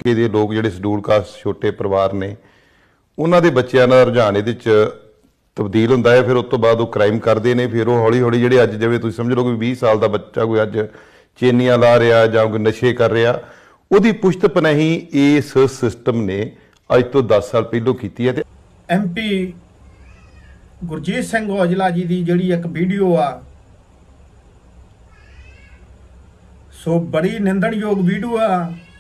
इलाके के लोग जिहड़े शेड्यूल कास्ट छोटे परिवार ने उन्हां दे बच्चिआं दा रुझान इहदे च तब्दील हुंदा है। फिर उस तो बाद वो क्राइम करते हैं, फिर वो हौली हौली जिहड़े अज जिवें तुसीं समझ लो कि 20 साल का बच्चा कोई अज चेनियां ला रहा जां कोई नशे कर रहा, उहदी पुश्त पनाही इस सिस्टम ने अज तो 10 साल पहलों की है। MP गुरजीत सिंह औजला जी की जिहड़ी एक वीडियो आ, सो बड़ी निंदणयोग वीडियो आ,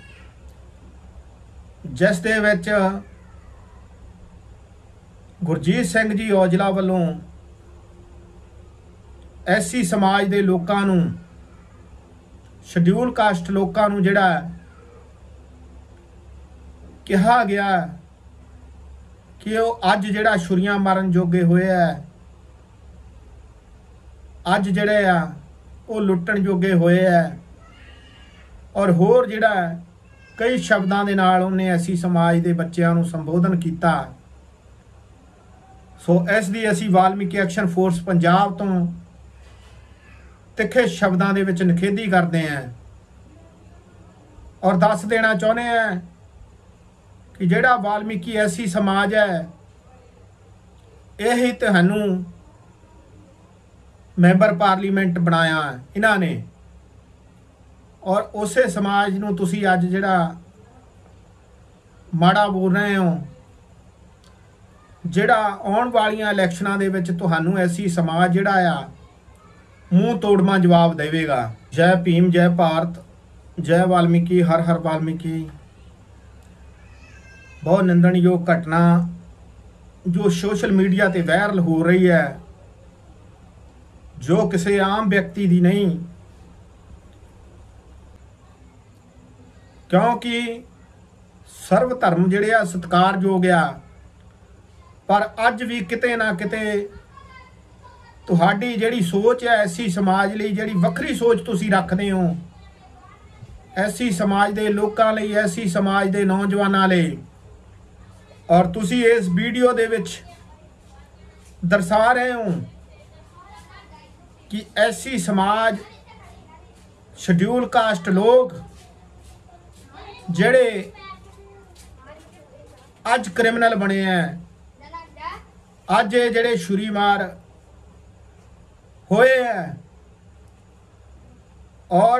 जिस दे विच गुरजीत सिंह जी औजला वालों SC समाज के लोगों नूं, शेड्यूल कास्ट लोगों नूं जिहड़ा कहा गया कि वो अज जिहड़ा छुरियां मारन जोगे होए है, अज जिहड़े आ वो लुट्टण जोगे होए है, और होर जिहड़ा कई शब्दां दे नाल उन्हें SC समाज के बच्चों नूं संबोधन किया। सो इस दी असी वाल्मीकि एक्शन फोर्स पंजाब तो तिखे शब्दां दे विच निखेधी करते हैं और दस देना चाहुंदे हैं कि जिहड़ा वाल्मीकि SC समाज है, यही तुहानू मैंबर पार्लीमेंट बनाया इन्हां ने, और उसे समाज नूं तुसीं अज जिहड़ा माड़ा बोल रहे हो, जिहड़ा आउण वालियां इलैक्शनां दे विच तुहानू SC समाज जिहड़ा आ मूँह तोड़मा जवाब देवेगा। जय भीम, जय भारत, जय वाल्मीकि, हर हर वाल्मीकि। बहुत निंदणयोग घटना जो सोशल मीडिया ते वायरल हो रही है, जो किसी आम व्यक्ति दी नहीं, क्योंकि सर्व धर्म जिहड़े आ सत्कारयोग आ, पर अज भी किते ना किते तुहाडी जिहड़ी सोच है SC समाज लई, जिहड़ी वक्री सोच तुसीं रखदे हो SC समाज दे लोकां लई, SC समाज दे नौजवानां लई, और तुसीं इस वीडियो दे विच दर्शा रहे हो कि SC समाज शेड्यूल कास्ट लोग जिहड़े अज क्रिमिनल बने हैं, अज ये जिहड़े छुरी मार होए हैं, और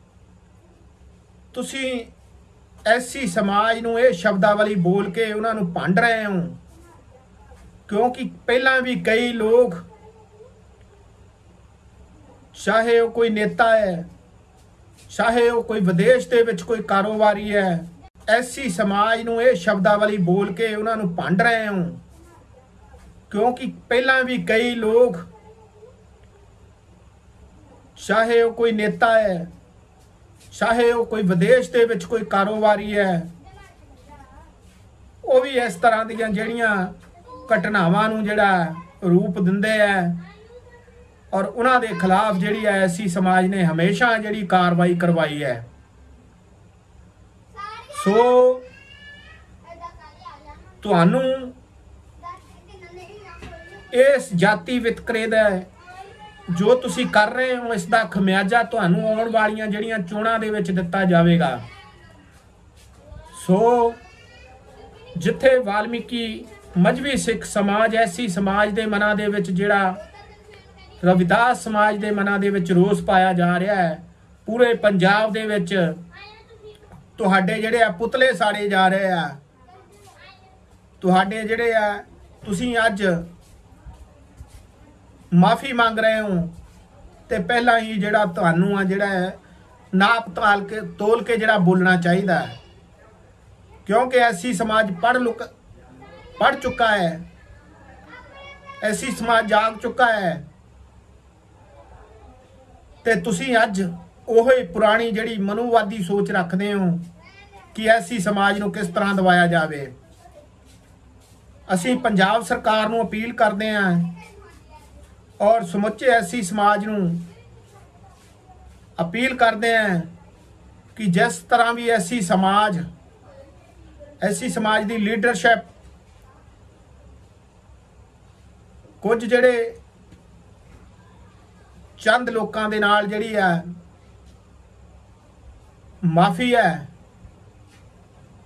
तुसीं SC समाज नूं ये शब्दावली बोल के उन्होंने भंड रहे हो, क्योंकि पहला भी कई लोग, चाहे वो कोई नेता है, चाहे वो कोई विदेश के विच कोई कारोबारी है, SC समाज नूं ये शब्दावली बोल के उन्होंने भंड रहे हो, क्योंकि पहला भी कई लोग, चाहे वो कोई नेता है, चाहे वो कोई विदेश के विच कोई कारोबारी है, वो भी इस तरह दीयां जिहड़ियां घटनावां नूं जिहड़ा रूप दिंदे है, और उन्हां दे खिलाफ जिहड़ी SC समाज ने हमेशा जिहड़ी कार्रवाई करवाई है। सो तुहानू इस जाति वितकरे दा जो तुसी कर रहे हो, इसका खमियाजा तुहानू आउण वालियां जिहड़ियां चोणां दे विच दिता जावेगा। सो जिथे वाल्मीकि मजहबी सिख समाज SC समाज के मनां दे विच जिहड़ा रविदास समाज के मनां दे विच रोस पाया जा रहा है, पूरे पंजाब दे विच तुहाडे जिहड़े पुतले साड़े जा रहे हैं, तुहाडे जिहड़े तुसीं अज माफ़ी मांग रहे हो, तो पहला ही जिहड़ा तुहानू आ जिहड़ा नाप तोल के जिहड़ा बोलना चाहिए, क्योंकि SC समाज पढ़ चुका है, SC समाज जाग चुका है, ते तुसीं अज ओही पुरानी जिहड़ी मनुवादी सोच रखते हो कि SC समाज नूं किस तरह दबाया जाए। असीं पंजाब सरकार नूं अपील करते हैं और समुचे SC समाज नूं अपील करते हैं कि जिस तरह भी SC समाज की लीडरशिप कुछ जिहड़े चंद लोगों के नाल जिहड़ी है माफी है,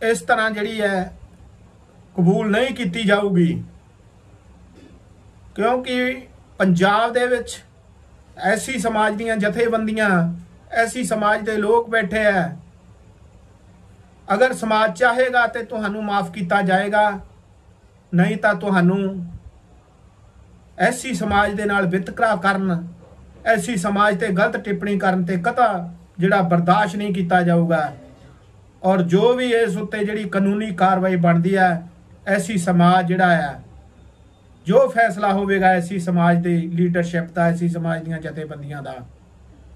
ਇਸ ਤਰ੍ਹਾਂ ਜਿਹੜੀ ਹੈ ਕਬੂਲ ਨਹੀਂ ਕੀਤੀ ਜਾਊਗੀ, ਕਿਉਂਕਿ ਪੰਜਾਬ ਦੇ ਵਿੱਚ ਐਸੀ ਸਮਾਜ ਦੀਆਂ ਜਥੇਬੰਦੀਆਂ, ਐਸੀ ਸਮਾਜ ਦੇ ਲੋਕ ਬੈਠੇ ਹੈ। ਅਗਰ ਸਮਾਜ ਚਾਹੇਗਾ ਤੇ ਤੁਹਾਨੂੰ ਮਾਫ ਕੀਤਾ ਜਾਏਗਾ, ਨਹੀਂ ਤਾਂ ਤੁਹਾਨੂੰ ਐਸੀ ਸਮਾਜ ਦੇ ਨਾਲ ਵਿਤਕਰਾ ਕਰਨ, ਐਸੀ ਸਮਾਜ ਤੇ ਗਲਤ ਟਿੱਪਣੀ ਕਰਨ ਤੇ ਕਤਾ ਜਿਹੜਾ ਬਰਦਾਸ਼ਤ ਨਹੀਂ ਕੀਤਾ ਜਾਊਗਾ। ਔਰ ਜੋ ਵੀ ਇਸ ਉੱਤੇ ਜਿਹੜੀ ਕਾਨੂੰਨੀ ਕਾਰਵਾਈ ਬਣਦੀ ਹੈ, ਐਸੀ ਸਮਾਜ ਜਿਹੜਾ ਹੈ, ਜੋ ਫੈਸਲਾ ਹੋਵੇਗਾ ਐਸੀ ਸਮਾਜ ਦੀ ਲੀਡਰਸ਼ਿਪ ਦਾ, ਐਸੀ ਸਮਾਜ ਦੀਆਂ ਜਥੇਬੰਦੀਆਂ ਦਾ,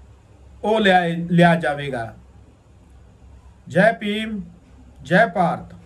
ਉਹ ਲਿਆ ਜਾਵੇਗਾ। ਜੈ ਭੀਮ, ਜੈ ਭਾਰਤ।